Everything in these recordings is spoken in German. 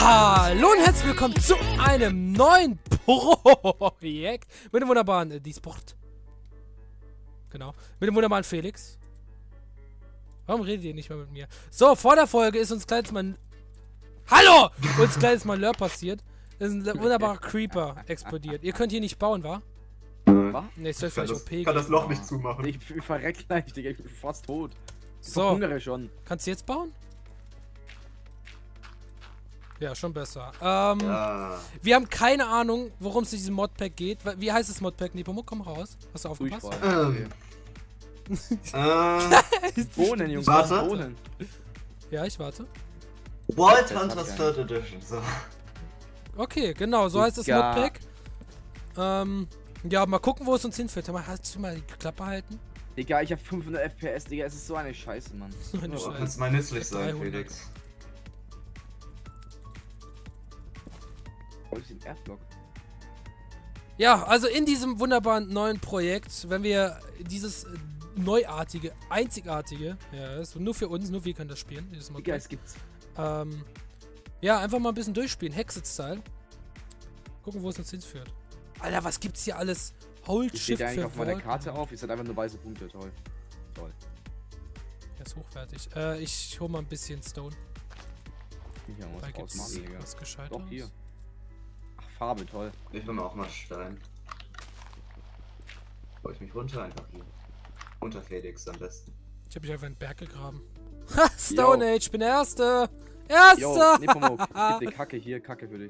Hallo und herzlich willkommen zu einem neuen Projekt mit dem wunderbaren Diesport. Genau, mit dem wunderbaren Felix. Warum redet ihr nicht mehr mit mir? So, vor der Folge ist uns kleines Mal... Hallo! Uns kleines Malheur passiert. Es ist ein wunderbarer Creeper explodiert. Ihr könnt hier nicht bauen, wa? Was? Ne, ich soll vielleicht OP gehen. Kann das Loch nicht zumachen. Ich verreck gleich, Digga. Ich bin fast tot. Ich So, hungere schon. kannst du jetzt bauen? Ja, schon besser. Ja. Wir haben keine Ahnung, worum es in diesem Modpack geht. Wie heißt das Modpack? Nepomuk, komm raus. Hast du aufgepasst? Bohnen, Jungs. Warte. Bohnen. Ja, ich warte. Wild Hunters 3rd Edition. So. Okay, genau, so heißt das Ja. Modpack. Ja, mal gucken, wo es uns hinführt. Hast du mal die Klappe halten? Digga, ich hab 500 FPS, Digga. Es ist so eine Scheiße, Mann. So eine Du Scheiße. kannst mal nützlich sein, 300. Felix. Oh, ich den Erdblock. Ja, also in diesem wunderbaren neuen Projekt, wenn wir dieses neuartige, einzigartige, ja, ist nur für uns, nur wir können das spielen, dieses Digga, Modpack. es gibt's. Ja, einfach mal ein bisschen durchspielen, Hexe-Style. Gucken, wo es uns hinführt. Alter, was gibt's hier alles? Hold Ich Shift steht ja eigentlich für auf meiner Vault. Karte auf. Ihr seid einfach nur weiße Punkte. Toll. Toll. Ja, ist hochwertig. Ich hol mal ein bisschen Stone. Hier Da muss ich gibt's ausmachen, Digga. was Gescheites. Doch, hier. Ach, Farbe, toll. Ich will mir auch mal Stein. Hol ich mich runter, einfach hier. Unter Felix am besten. Ich hab mich einfach in den Berg gegraben. Ha, Stone Yo. Age, ich bin der Erste. Yo, Erster! Nepomuk, gib dir Kacke hier, Kacke für dich.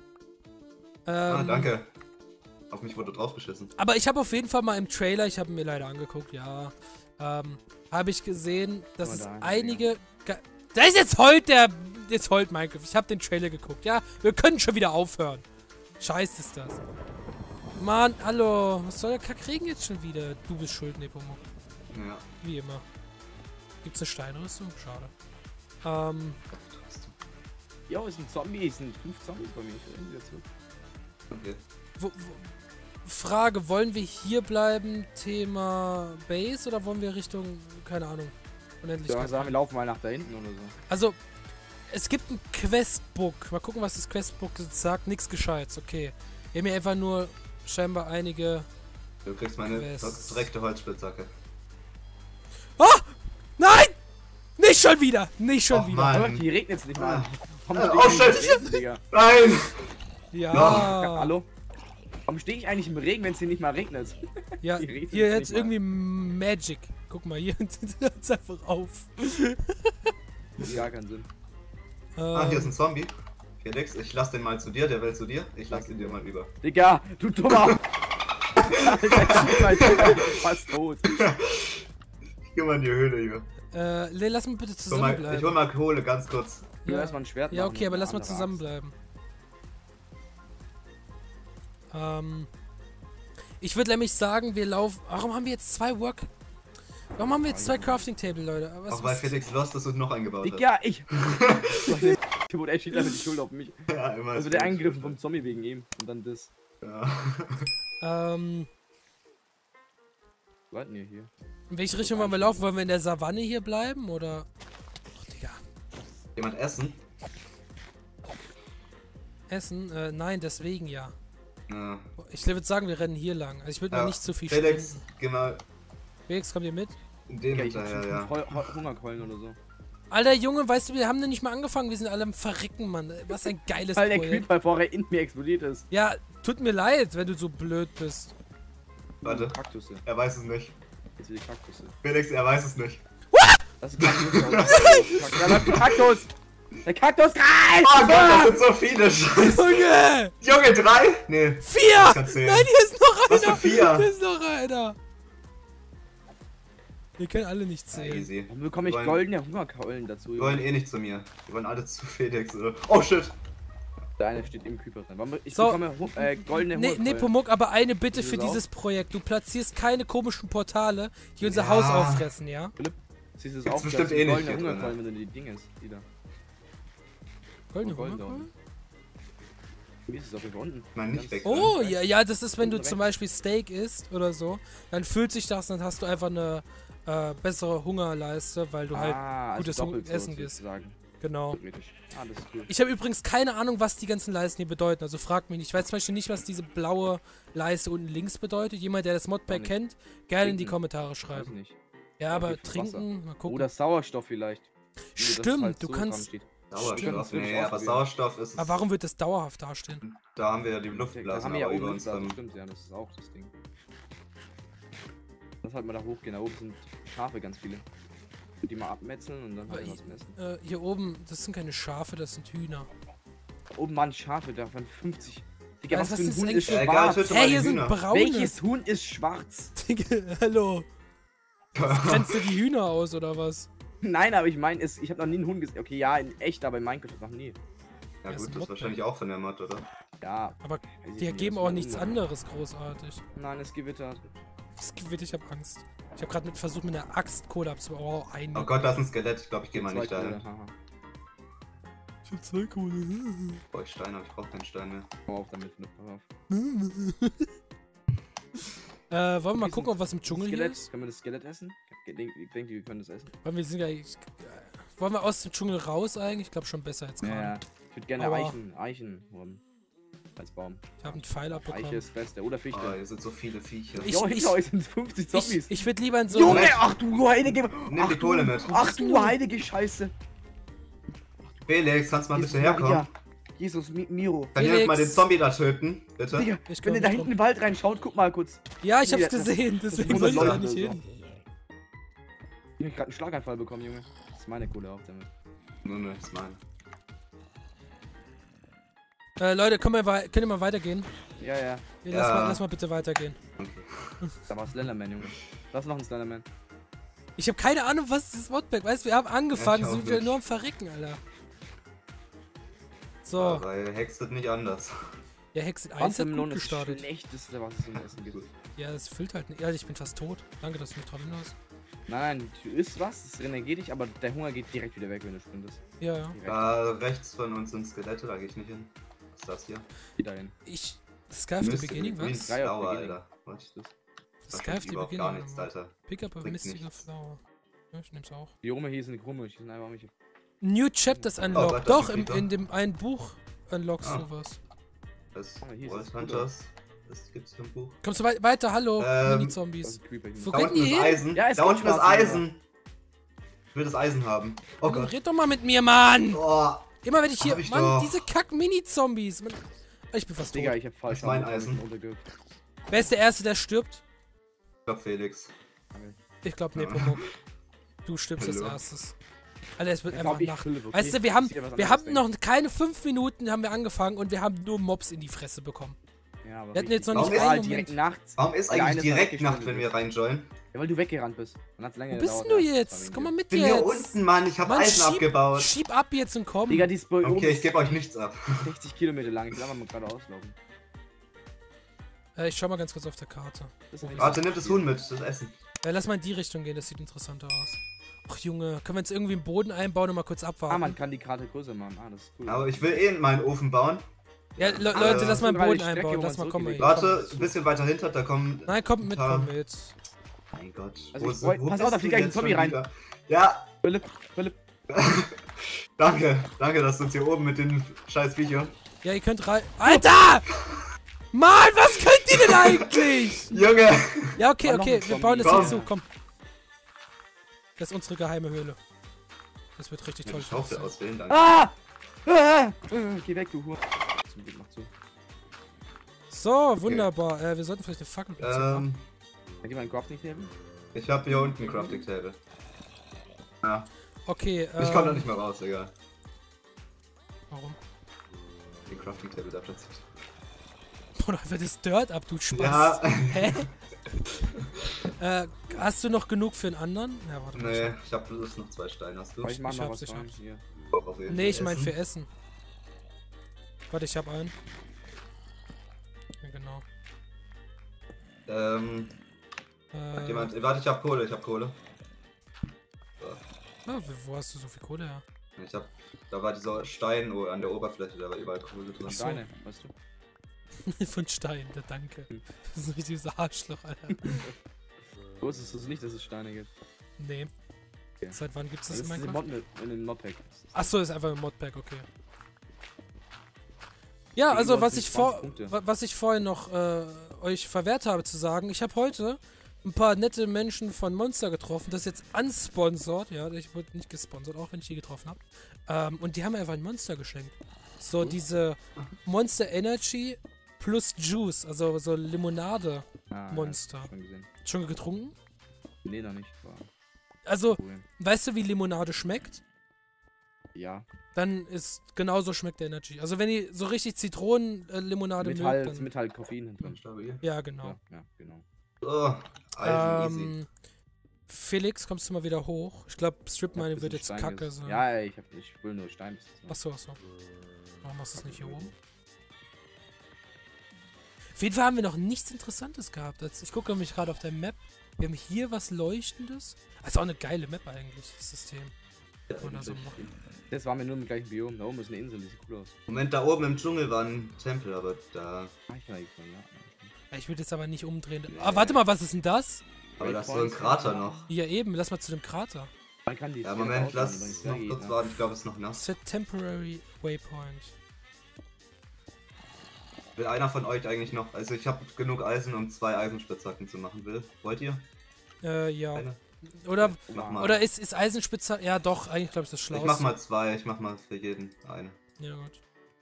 Danke. Auf mich wurde draufgeschissen. Aber ich habe auf jeden Fall mal im Trailer, ich habe mir leider angeguckt, ja, habe ich gesehen, dass Guck es mal da, einige... Da ist jetzt heult der... Jetzt heult Minecraft. Ich habe den Trailer geguckt, ja. Wir können schon wieder aufhören. Scheiße ist das. Mann, hallo. Was soll der Kackregen jetzt schon wieder? Du bist schuld, Nepomuk. Ja. Wie immer. Gibt's eine Steinrüstung? Schade. Jo, es sind Zombies. Es sind 5 Zombies bei mir. Ich renn wieder zurück. Okay. Frage, wollen wir hier bleiben, Thema Base, oder wollen wir Richtung, keine Ahnung, Unendlichkeit? Ja, sagen wir laufen mal nach da hinten oder so. Also, es gibt ein Questbook. Mal gucken, was das Questbook sagt. Nichts Gescheites, okay. Wir haben hier einfach nur scheinbar einige... Du kriegst meine Quests. direkte Holzspitzhacke. Oh! Nein! Nicht schon wieder! Nicht schon Och, wieder! Mann. Aber hier regnet es nicht mal. Oh, shit. Digga. Nein! Ja! Hallo? Warum stehe ich eigentlich im Regen, wenn es hier nicht mal regnet? Ja, Hier regnet hier es jetzt nicht irgendwie Magic. Guck mal, hier hört's einfach auf. Das hat gar keinen Sinn. Hier ist ein Zombie. Felix, ich lass den mal zu dir, der will zu dir. Ich lass ihn dir mal über. Digga, du dummer! Alter, ich bin fast tot. Ich geh mal in die Höhle hier. Lass mal bitte Ich zusammenbleiben. hol mal Kohle, ganz kurz. Ich will erstmal ein Schwert Ja, machen okay, aber und lass eine mal andere zusammenbleiben. Ich würde nämlich sagen, wir laufen... Warum haben wir jetzt zwei Warum haben wir jetzt zwei Crafting Table, Leute? Auch weil Felix lost ist und noch eingebaut Axt. hat. Digga, ich... Hier wurde echt damit die Schuld auf mich. Ja, immer. Also der eingegriffen vom Zombie wegen ihm. Und dann das. Ja. Warten wir hier. In welche Richtung wollen wir laufen? Wollen wir in der Savanne hier bleiben, oder... Ach, Digga. Jemand essen? Essen? Nein, deswegen ja. Ja. Ich würde sagen, wir rennen hier lang. Also ich würde mal nicht zu viel Felix, sprinten. geh mal Felix, kommt ihr mit? in dem Digga, ich hab hinterher, schon ja. 5 Hungerkeulen oder so. Alter Junge, weißt du, wir haben noch nicht mal angefangen. Wir sind alle am Verrecken, Mann. Was ein geiles Weil der Projekt. Creeper vorher in mir explodiert ist. Ja, tut mir leid, wenn du so blöd bist. Warte, Kaktusse. er weiß es nicht. Jetzt will ich Kaktusse. Felix, er weiß es nicht. Das ist Kaktus. Da läuft ein Kaktus! Der Kaktus greift! Oh Gott, das sind so viele Scheiße. Junge! Junge, 3? Nee. 4! kann zählen. Nein, hier ist noch Was einer! für 4? Hier ist noch einer! Wir können alle nicht Ja, zählen. easy. Warum bekomme ich Wir wollen- goldene Hungerkeulen dazu? Die wollen eh nicht zu mir. Die wollen alle zu Felix. Oder? Oh shit. Der eine steht im Creeper drin. Warum- Ich So. bekomme goldene Hungerkeulen. Nepomuk, aber eine Bitte Ist für es dieses Projekt. Du platzierst keine komischen Portale, die unser Ja. Haus auffressen, ja? Siehst du es Gibt's auch? bestimmt Das sind eh nicht goldene hier drin, Hungerkeulen, wenn du die Dinge ist. Die da. Goldene Gold da Hungerkeulen? unten. Wie ist es auch hier unten? Nein, nicht weg. Oh, ja, das ist, wenn du Direkt. zum Beispiel Steak isst oder so, dann fühlt sich das, dann hast du einfach eine bessere Hungerleiste, weil du halt also gutes doppelt so Essen isst. sozusagen. Genau. Theoretisch. Ah, das ist cool. Ich habe übrigens keine Ahnung, was die ganzen Leisten hier bedeuten. Also fragt mich nicht. Ich weiß zum Beispiel nicht, was diese blaue Leiste unten links bedeutet. Jemand, der das Modpack nicht. kennt, gerne in die Trinken. Kommentare Weiß schreiben. nicht. Ja, Ja, aber viel Wasser. trinken, mal gucken. Oder Sauerstoff vielleicht. Nur, dass es Stimmt, halt du so kannst. dran steht. Sauerstoff, Stimmt, nee, aber ausprobieren. Sauerstoff ist es. Aber warum wird das dauerhaft dastehen? Da haben wir ja die Da Luftblasen haben wir ja aber oben über uns Luftblasen, dann. stimmt, ja, das ist auch das Ding. Lass halt mal da hochgehen, da oben sind Schafe ganz viele. Die mal abmetzeln und dann halt was zum Essen. Hier oben, das sind keine Schafe, das sind Hühner. Da oben waren Schafe, da waren 50. Digga, Was was für ein ist Hund eigentlich ist für- Egal, schwarz? töte Hey, mal hier die sind Hühner. braune. Welches Hund ist schwarz? Digga, hallo. Grenzt du die Hühner aus, oder was? Nein, aber ich meine, ich habe noch nie einen Hund gesehen. Okay, ja, in echt, aber in Minecraft noch nie. Ja Das ist gut, ein das ist Mod, wahrscheinlich auch von der Mod, oder? Ja. Aber weiß ich die nicht, ergeben das auch war nichts unnormal. anderes großartig. Nein, es gewittert. Das Gewitter, ich hab Angst. Ich habe gerade versucht, mit einer Axt Kohle abzubauen. Oh, ein. Oh Gott, da ist ein Skelett. Ich glaube, ich gehe mal Zwei nicht dahin. Kohle, haha. Ich hab 2 Kohle. Boah, ich Stein, aber ich brauche keinen Stein mehr. Hör auf damit, Philipp, hör auf. Wollen wir mal Okay, gucken, ob was im Dschungel hier Skelett, ist? können wir das Skelett essen? Ich denke, wir können das essen. Weil wir sind ja. Wollen wir aus dem Dschungel raus eigentlich? Ich glaube schon besser jetzt gerade. Ja, ich würde gerne Aber- Eichen haben. Als Baum. Ich habe einen Pfeil Eiche abbekommen. ist das Beste. Oder Oh, Fichte. hier sind so viele Viecher. Ich- Jo, hinter euch sind 50 Zombies. Ich würde lieber in so. Junge, ach du heilige... Nimm die Kohle mit. Ach du heilige Scheiße. Felix, kannst du mal bitte Jesus herkommen? Maria. Jesus, Miro. Kann Felix. jemand mal den Zombie da töten? Bitte? Digga, Ich wenn komm ihr da nicht hinten in rum. den Wald reinschaut, guck mal kurz. Ja, ich hab's Nee, das- gesehen, das deswegen ist soll ich da 100 nicht Leute hin. Ich hab grad einen Schlaganfall bekommen, Junge. Das ist meine Kohle auch damit. Nur das ist mein. Leute, könnt ihr mal weitergehen? Ja, ja. Ja. Lass mal bitte weitergehen. Okay. Da war Slenderman, Junge. Da ist noch ein Slenderman. Ich habe keine Ahnung, was dieses Modpack. Weißt du, wir haben angefangen, Ja, ich auch sind wir nicht. nur am Verrecken, Alter. So, Weil Hex wird nicht anders. ja, Hexen 1 hat Wassermelone gut ist das gestartet. Schlechteste, was es zum Essen gibt. Ja, das füllt halt nicht. Ja, ich bin fast tot. Danke, dass du mich drauf hinweist. Nein, du isst was, es ist energetisch, aber der Hunger geht direkt wieder weg, wenn du sprintest. Ja, ja. Direkt Da rechts von uns sind Skelette, da gehe ich nicht hin. Was ist das hier? wieder hin. Sky of the Mystical Beginning, Green was? Drei auf Flower, Beginning. Alter. Was? Was ist das? Das Sky of the überhaupt Beginning. gar nichts, Alter. Pick up a Bringt mystical nichts. flower. Ja, ich nehm's auch. Die Rome hier sind komisch, die sind einfach mich. New Chapters warte, unlocked. das Doch, ist wieder. in dem einen Buch unlockst Ah. du was. Das Ah, hier ist World das Hunters. Das gibt's im Buch. Kommst du weiter? Hallo, Ähm, Mini-Zombies. Creeper hier. Wo Da geht unten ihr ist hin? Eisen. Ja, es Da geht unten ist schwarz, Eisen. Ich will das Eisen haben. Oh Gott. Red doch mal mit mir, Mann! Oh, Immer wenn ich hier. Hab ich Mann, doch. diese Kack-Mini-Zombies. Mann, ich bin fast tot. Digga, ich hab falsch Das ist mein Eisen. Wer ist der Erste, der stirbt? ich glaub Felix. Ich glaube Ja. Nepomuk. Du stirbst als Hallo. erstes. Alter, es wird Ich einfach glaub, ich Nacht. Philipp, okay? Weißt du, wir haben Ist wieder was anderes, noch keine 5 Minuten haben wir angefangen und wir haben nur Mobs in die Fresse bekommen. Ja, aber Wir hatten jetzt noch Warum nicht ist einen direkt Moment. nachts. Warum ist Weil eigentlich eines direkt mal Nacht, wenn weggeschnitten wir reinjoinen? Ja, weil du weggerannt bist. Dann hat's länger Wo bist gedauert, denn du ja. jetzt? Komm mal mit Ich bin hier jetzt. unten, Mann. Ich hab Mann, Eisen abgebaut. Schieb ab jetzt und komm. Digga, die ist bei oben Okay, ich gebe euch nichts ab. 60 Kilometer lang. Ich will einfach mal gerade auslaufen. Ich schau mal ganz kurz auf der Karte. Das ist Warte, nimm das Huhn mit, das Essen. Lass mal in die Richtung gehen, das sieht interessanter aus. Ach Junge, können wir jetzt irgendwie einen Boden einbauen und mal kurz abwarten? Ah, man kann die Karte größer machen. Ah, das ist cool. Aber ich will eh meinen Ofen bauen. Ja, Leute, lass mal einen sogar Boden die Strecke, einbauen. wo Lass man mal kommen. zurückgelegt Warte, ein bisschen weiter hinter, da kommen. Nein, kommt mit, Ah. komm mit. Mein Gott. Also ich sind- pass auf, bist da du fliegt gleich ein jetzt Zombie schon rein. wieder? Ja, Philipp. danke, dass du uns hier oben mit den scheiß Viechern. Ja, ihr könnt rein. Alter! Mann, was könnt ihr denn eigentlich? Junge! Ja, okay, War noch okay, ein wir bauen das Zombie. hinzu, komm. Das ist unsere geheime Höhle. Das wird richtig toll. Ich hoffe, auswählen, danke. Ah! Geh weg, du Hure. Zum Glück, mach zu. So, wunderbar. Wir sollten vielleicht eine Fackel platzieren. Dann geh mal ein Crafting nehmen. Ich habe hier unten ein Crafting Table. Ja, Okay, ich komme da nicht mehr raus, egal. Warum? Den Crafting Table da platziert. Boah, da wird das Dirt ab, du Spaß. Ja, Hä? Hast du noch genug für einen anderen? Ja, warte mal. nee, ich habe bloß noch 2 Steine. Hast du? Aber ich mach Ich noch hab's, was ich rein. hab's. Hier. Auf jeden Nee, Fall ich meine essen. für Essen. Warte, ich hab einen. Ja, genau. Hat jemand. Warte, ich hab Kohle. Wo hast du so viel Kohle her? Ich hab. Da war dieser Stein an der Oberfläche, da war überall Kohle drin. Ach so. Steine, weißt du? Von Stein, der Danke. Das ist ein richtiges Arschloch, Alter. Wusstest du es nicht, dass es Steine gibt? Nee. Okay. Seit wann gibt's Das das ist in in Minecraft? dem Modpack. Achso, ist einfach ein Modpack, okay. Ja, Kriegen also wir was uns ich, 20 Punkte. was ich vorhin noch euch verwehrt habe zu sagen, ich habe heute ein paar nette Menschen von Monster getroffen, das ist jetzt unsponsored, ja, ich wurde nicht gesponsert, auch wenn ich die getroffen habe. Und die haben mir einfach ein Monster geschenkt. So diese Monster Energy plus Juice, also so Limonade-Monster. Ja, schon gesehen. Schon getrunken? Nee, noch nicht. War Also, cool. weißt du, wie Limonade schmeckt? Ja. Dann ist genauso schmeckt der Energy. Also wenn ihr so richtig Zitronenlimonade Mit mögt, halt, dann... mit halt Koffein drin. Stabil. Ja, genau. Ja, genau. Oh, Eisen, easy. Felix, kommst du mal wieder hoch? Ich glaube, Strip Mining wird jetzt kacke sein. Ja, ich will nur Stein. Achso. Warum machst du das nicht hier oben? Auf jeden Fall haben wir noch nichts Interessantes gehabt. Ich gucke nämlich gerade auf der Map. Wir haben hier was Leuchtendes. Das ist auch eine geile Map eigentlich, das System. Ja, Oder so machen. Das waren wir nur im gleichen Biom. Da oben ist eine Insel, die sieht cool aus. Moment, da oben im Dschungel war ein Tempel, aber da... Ich kann eigentlich ja. Ich würde jetzt aber nicht umdrehen. Nee. Ah, warte mal, was ist denn das? Aber da ist so ein Krater noch. Ja, eben. Lass mal zu dem Krater. Man kann die Ja, Szene Moment, ausmachen, lass wenn es noch hergeht, kurz ne? warten. Ich glaube, es ist noch nass. Set Temporary Waypoint. Will einer von euch eigentlich noch... Also ich habe genug Eisen, um 2 Eisenspitzhacken zu machen, Wollt ihr? Ja. Eine? Oder, Mach mal. oder ist Eisenspitze... Ja, doch. Eigentlich glaube ich das Schlauste. Ich mach mal 2. Ich mach mal für jeden eine. Ja, gut.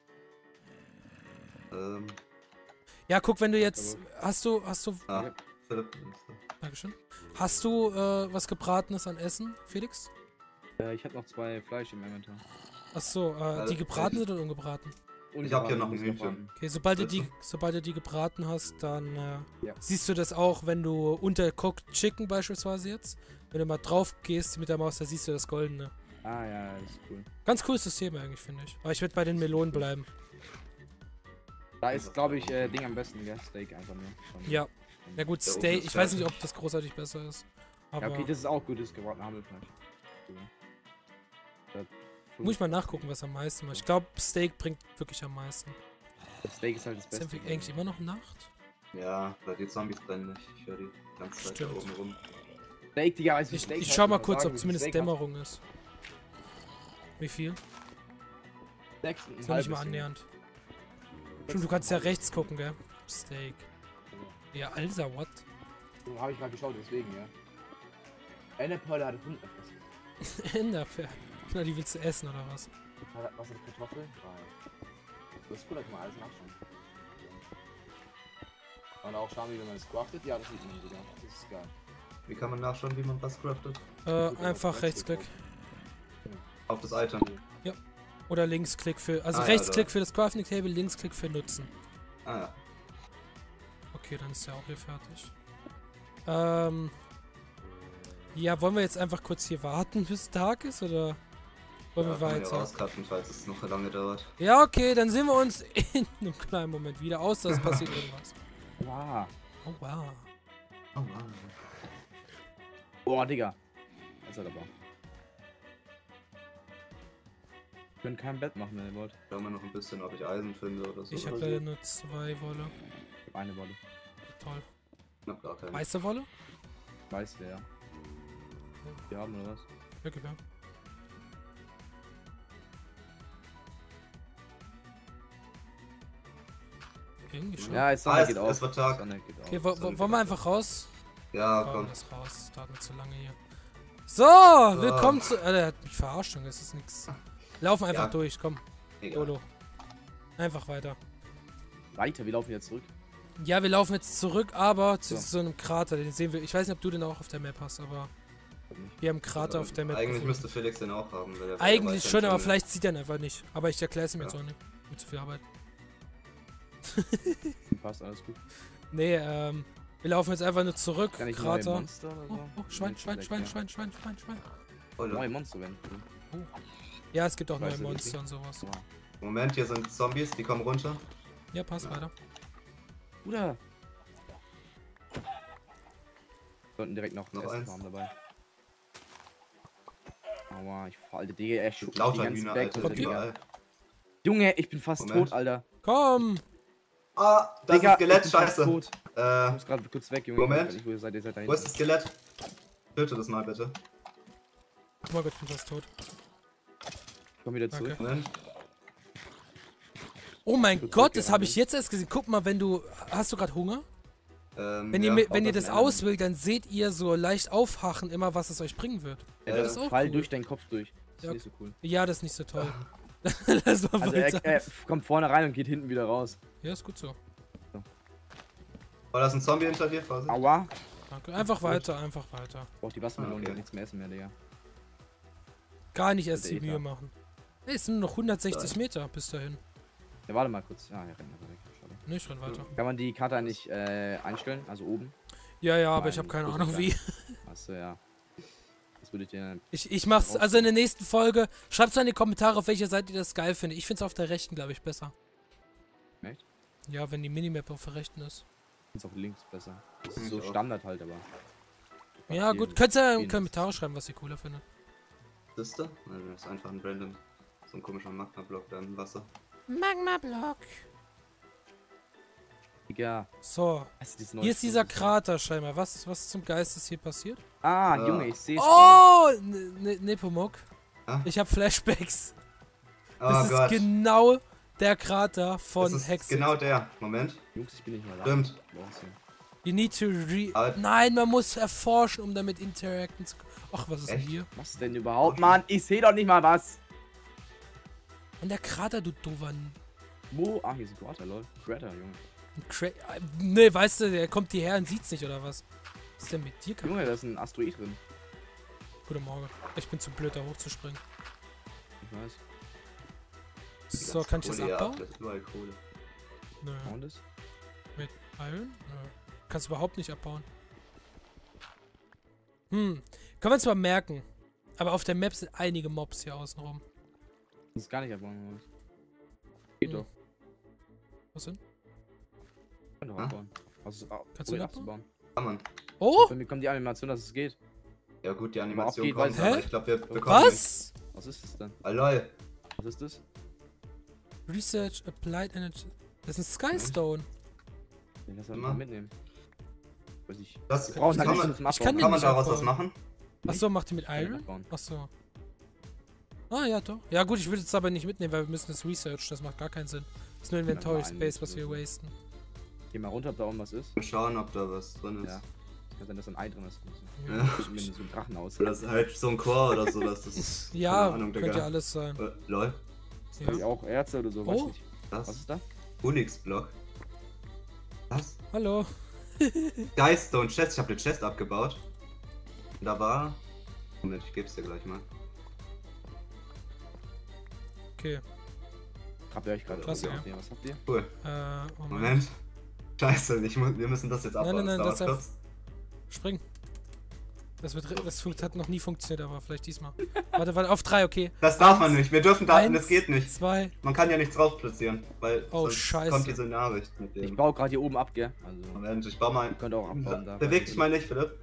Ähm, Ja, guck, wenn du jetzt... Hast du... ah, Philipp. Dankeschön. Hast du was Gebratenes an Essen, Felix? Ich habe noch 2 Fleisch im Inventar. Achso, die gebraten sind oder ungebraten? Und Ich hab hier noch ein muss Hühnchen. warten. Okay, sobald du Willst die gebraten hast, dann Ja. siehst du das auch, wenn du unter Cooked Chicken beispielsweise jetzt, wenn du mal drauf gehst mit der Maus, da siehst du das Goldene. Ah ja, das ist cool. Ganz cooles System eigentlich, finde ich. Aber ich werde bei den Melonen bleiben. Da ist, glaube ich, Ding am besten, gell? Steak einfach nur. Schon. Ja. Na gut, Der oben Steak, ist ich weiß nicht, fertig. ob das großartig besser ist. Aber Ja, okay, das ist auch gutes gebratenes Hamelfleisch. muss ich mal nachgucken, was am meisten macht. Ich glaube, Steak bringt wirklich am meisten. Das Steak ist halt das Ist Beste. eigentlich immer noch Nacht? Ja, weil die Zombies brennen nicht. Ich höre die ganze Zeit da Stimmt. oben rum. Steak, Digga, also Ich, Steak ich heißt, schau mal was kurz, sagen, ob wie zumindest Steak hat. Dämmerung ist. Wie viel? 6 Ist noch nicht mal annähernd. Stimmt, du kannst ja rechts gucken, gell? Steak. Ja, Alter, what? So habe ich gerade geschaut, deswegen, ja. Eine Perle hat 100 Enderperl. Na, die willst du essen, oder was? Was sind Kartoffeln? 3. Das ist cool, da kann man alles nachschauen. Und auch schauen, wie man es craftet? Ja, das sieht man sogar. Das ist geil. Wie kann man nachschauen, wie man was craftet? Einfach Rechtsklick. Auf das Item. Oder Linksklick für... Also Ah, ja, Rechtsklick da. für das Crafting Table, Linksklick für Nutzen. Ah ja. Okay, dann ist der auch hier fertig. Ja, wollen wir jetzt einfach kurz hier warten, bis Tag ist, oder wollen wir Kann man ja weiter? rauscutten, falls es noch lange dauert. Ja, okay, dann sehen wir uns in einem kleinen Moment wieder, außer es passiert irgendwas. Wow. Oh, wow. Oh wow. Boah, Digga. Das ist halt aber. Wir können kein Bett machen, wenn ihr wollt. Schauen wir noch ein bisschen, ob ich Eisen finde oder so. Ich habe leider nur 2 Wolle. Ich hab eine Wolle. Toll. Ich hab gar keine. Weiße Wolle? Weißt du, ja. Wir haben oder was? Ja, gib her. Irgendwie schon. Ja, jetzt Ah, Sonne es- geht auf. es wird Tag. Sonne geht auf. Okay, wollen wir einfach raus? Ja, Komm, komm. das raus. Das dauert mir zu lange hier. So, willkommen zu... der hat mich verarscht, Junge, das ist nix. Laufen einfach Ja. durch, komm. Egal. YOLO. Einfach weiter. Weiter, wir laufen jetzt zurück. Ja, wir laufen jetzt zurück, aber zu So. so einem Krater, den sehen wir. Ich weiß nicht, ob du den auch auf der Map hast, aber wir haben einen Krater auf der Map. Eigentlich gefunden. müsste Felix den auch haben. Weil Eigentlich schon, aber vielleicht sieht er ihn einfach nicht. Aber ich erkläre es ihm jetzt Ja. auch nicht. Mit zu viel Arbeit. Passt, alles gut. Nee, wir laufen jetzt einfach nur zurück. Kann ich neue Krater. Monster oder so? Oh, Schwein, Nicht Schwein, schlecht, Schwein, ja. Schwein, Schwein, Schwein, Schwein. Neue Monster werden cool. Ja, es gibt auch neue Weißt du Monster wirklich? und sowas. Wow. Moment, hier sind Zombies, die kommen runter. Ja, passt weiter. Bruder! Wir sollten direkt noch Noch Essen eins. haben dabei. Aua, ich falle, Digga, er schubt die Lauter ganzen Hühner, Berg Alter, runter, Digga. überall. Junge, ich bin fast Moment. tot, Alter. Komm! Ah, das Digga, ist Skelett, ich bin fast scheiße. tot. Ich muss gerade kurz weg, Junge. Moment. Ich weiß nicht, wo ihr seid da Wo ist hinten. das Skelett? Töte das mal bitte. Oh mein Gott, ich bin fast tot. Komm wieder zurück. Danke. Moment. Oh mein Gut, Gott, okay, das habe ich Handeln. jetzt erst gesehen. Guck mal, wenn du... Hast du gerade Hunger? Wenn ja. ihr, wenn ihr das das ändern. auswählt, dann seht ihr so leicht aufhachen immer, was es euch bringen wird. Ja, das ist auch Fall cool. durch deinen Kopf durch. Das ist Ja. nicht so cool. Ja, das ist nicht so toll. Lass mal Also weiter. er kommt vorne rein und geht hinten wieder raus. Ja, ist gut so. War das ein Zombie hinter dir? Vorsicht. Aua. Danke. Einfach weiter, einfach weiter. Braucht die Wassermelone, Okay. okay. Nichts mehr essen mehr, Digga. Gar nicht erst Bitte, die Mühe Ether. machen. Ey, es sind nur noch 160 Meter bis dahin. Ja, warte mal kurz. Ja, er rennt einfach weg. Schade. Ne, ich renn weiter. Kann man die Karte eigentlich einstellen? Also oben? Ja, ja, aber Nein, ich habe keine muss Ahnung nicht wie. Achso, ja. Das würde ich dir. Ich mach's, also in der nächsten Folge, schreibt's mal in die Kommentare, auf welcher Seite ihr das geil findet. Ich find's auf der rechten, glaube ich, besser. Echt? Ja, wenn die Minimap auf der rechten ist. Ist auf links besser. Das Ich ist so auch. Standard halt, aber. Ja, Vielen- gut. Könnt ihr in die vielen- Kommentare schreiben, was ihr cooler findet. Siehst du? Also, das ist einfach ein random. So ein komischer Magma-Block da im Wasser. Magma-Block. Digga. So. Was ist dieses neue Hier ist dieser Spiel? Krater scheinbar. Was zum Geist ist hier passiert? Ah, Ja. Junge, ich sehe es. Oh! Nepomuk. Ah? Ich habe Flashbacks. Oh Das ist Gott. genau der Krater von Das ist Hexen. genau der. Moment. Jungs, ich bin nicht mal da. Stimmt. Boah, so. You need to Aber- Nein, man muss erforschen, um damit interacten zu können. Ach, was ist denn Echt? hier? Was denn überhaupt, Mann? Ich sehe doch nicht mal was. Und der Krater, du doofer... Wo? Ah, hier ist ein Krater, lol. Krater, Junge. Ne, weißt du, der kommt hierher und sieht's nicht, oder was? Was ist denn mit dir kaputt? Junge, da ist ein Asteroid drin. Guten Morgen. Ich bin zu blöd, da hochzuspringen. Ich weiß. So, kann ich das Kohle, ja, abbauen? das ist überall Kohle. Nö. Und das? Mit Iron? Nö. Kannst du überhaupt nicht abbauen. Können wir uns mal merken. Aber auf der Map sind einige Mobs hier außenrum. Das ist gar nicht abbauen. Geht Hm. doch. Was denn? Kann doch Ah? abbauen. Also, Kannst du ihn abzubauen? Kann man. Oh! Bei mir kommt die Animation, dass es geht. Ja gut, die Animation abgeht, kommt, weiß- aber Hä? ich glaube, wir bekommen Was? Was ist das denn? Ah, lol. Was ist das? Research Applied Energy. Das ist ein Skystone. Den lass halt Immer. mal mitnehmen. Weiß ich. Das Wir brauchen kann halt man, nicht zum ich kann Abbauen. den kann man nicht daraus abbauen. was machen? Achso, macht die mit Kann ich Iron? abbauen. Achso. Ah, ja, doch. Ja, gut, ich würde es aber nicht mitnehmen, weil wir müssen das Research. Das macht gar keinen Sinn. Das ist nur Inventory Ja, Space, was oder wir so. wasten. Geh mal runter, ob da irgendwas ist. Und schauen, ob da was drin ist. Ja. Kann sein, dass da ein Ei drin ist. Ja, Ja. Wenn so ein Drachen aus. Oder das ist halt so ein Core oder so, dass das. ja keine Ahnung, könnte ja Digga. alles sein. Lol. Ja. Ja. Auch Erze oder so, weiß Oh. nicht. Das? Was ist da? Unix-Block. Was? Hallo. Geiststone Chest. Ich habe eine Chest abgebaut. Und da war. Moment, ich geb's dir gleich mal. Okay. Habt ihr euch gerade Klasse, irgendwas gesehen? Was habt ihr? Cool. Moment. Moment. Scheiße, wir müssen das jetzt abbauen. nein, dauert das kurz. Spring. Das hat noch nie funktioniert, aber vielleicht diesmal. Warte, auf 3, okay. Das darf man nicht. Wir dürfen da. Eins, Das geht nicht. 2. Man kann ja nichts drauf platzieren, weil Oh, sonst scheiße. kommt diese Nachricht mit Ich dem. baue gerade hier oben ab, gell? Also, Moment, ich baue mal. ihr könnt auch abbauen da. Beweg dich mal nicht, Philipp.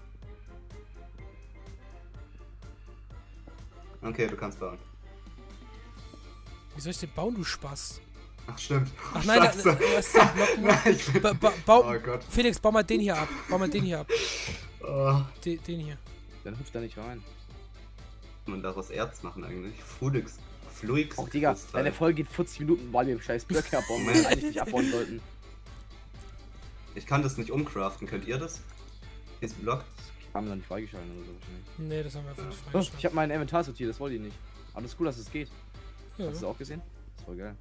Okay, du kannst bauen. Wie soll ich den bauen, du Spaß? Ach, stimmt. Ach nein, da Scheiße. ist der Block nur. Ich bin- Bau, Oh Gott. Felix, bau mal den hier ab. Bau mal den hier ab. Oh. Den hier. Dann hüpft da nicht rein. Kann man daraus Erz machen eigentlich? Fluix. Fluix. Auch Digga, Kristall. deine Folge geht 40 Minuten, weil wir im scheiß Blöcke abbauen, die Moment. wir eigentlich nicht abbauen sollten. Ich kann das nicht umcraften. Könnt ihr das? Diesen Block? Das haben wir dann nicht freigeschaltet oder so wahrscheinlich. Nee, das haben wir einfach nicht Oh, freigeschaltet. ich habe mein Inventar sortiert, das wollte ich nicht. Aber das ist cool, dass es geht. Ja. Hast du das auch gesehen? Das ist voll geil.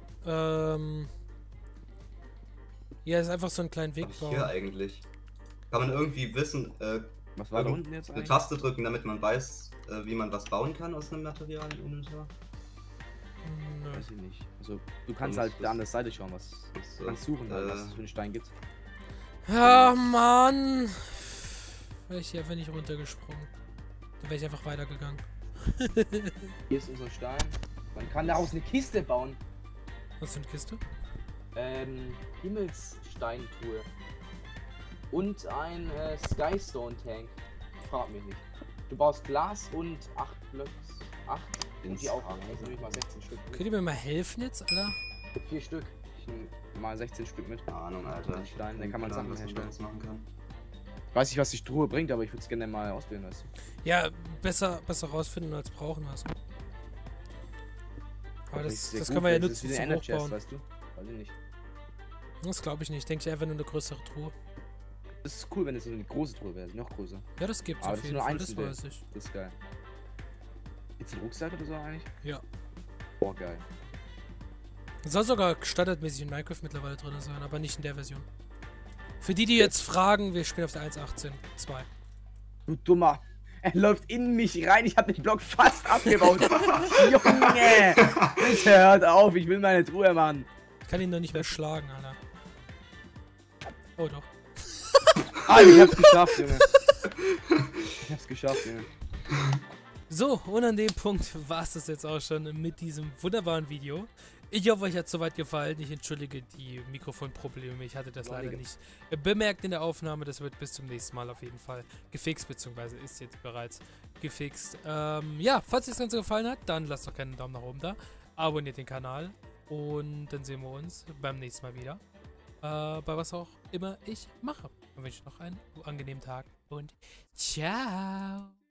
Ja, ist einfach so einen kleinen Weg Hab ich hier bauen. eigentlich? Kann man irgendwie wissen, Was war da unten jetzt eine eigentlich? Taste drücken, damit man weiß, wie man was bauen kann aus einem Material im Inventar? Nö. Weiß ich nicht. Also, du kannst Und halt das- der anderen Seite schauen, was So, du kannst suchen, halt, was es für einen Stein gibt. Ah, Mann. Wäre ich hier einfach nicht runtergesprungen. Dann wäre ich einfach weitergegangen. Hier ist unser Stein. Man kann daraus eine Kiste bauen. Was für eine Kiste? Himmelssteintruhe. Und ein Skystone Tank. Frag mich nicht. Du baust Glas und 8 Blöcks. 8 und die auch. Also nehme ich mal 16 Stück. Könnt ihr mir mal helfen jetzt, Alter? 4 Stück. Ich nehme mal 16 Stück mit. Keine Ahnung, Alter. Den Stein, dann kann man Sachen dass man herstellen. das machen kann. Weiß nicht, was die Truhe bringt, aber ich würde es gerne mal ausprobieren, weißt du. Ja, besser rausfinden als brauchen, also. Aber das können wir ja nutzen zum Hochbauen. Weißt du? Weiß ich nicht. Das glaube ich nicht. Denke ich einfach nur eine größere Truhe. Das ist cool, wenn es so eine große Truhe wäre, noch größer. Ja, das gibt's Aber auf jeden Fall, das weiß ich. Das ist geil. Jetzt ein Rucksack oder so eigentlich? Ja. Boah, geil. Soll sogar standardmäßig in Minecraft mittlerweile drin sein, aber nicht in der Version. Für die jetzt fragen, wir spielen auf der 1.18.2. Du Dummer. Er läuft in mich rein, ich habe den Block fast abgebaut. Junge! Bitte hört auf, ich will meine Truhe, Mann. Ich kann ihn doch nicht mehr schlagen, Alter. Oh doch. Ah, ich hab's geschafft, Junge. Ich hab's geschafft, Junge. So, und an dem Punkt war es das jetzt auch schon mit diesem wunderbaren Video. Ich hoffe, euch hat es soweit gefallen. Ich entschuldige die Mikrofonprobleme. Ich hatte das leider nicht bemerkt in der Aufnahme. Das wird bis zum nächsten Mal auf jeden Fall gefixt, beziehungsweise ist jetzt bereits gefixt. Ja, falls euch das Ganze gefallen hat, dann lasst doch gerne einen Daumen nach oben da. Abonniert den Kanal und dann sehen wir uns beim nächsten Mal wieder. Bei was auch immer ich mache. Dann wünsche ich noch einen angenehmen Tag und ciao.